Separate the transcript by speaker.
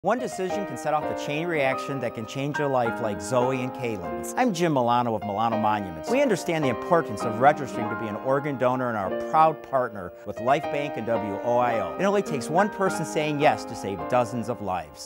Speaker 1: One decision can set off a chain reaction that can change your life, like Zoe and Kaylin. I'm Jim Milano of Milano Monuments. We understand the importance of registering to be an organ donor and are a proud partner with Lifebanc and WOIO. It only takes one person saying yes to save dozens of lives.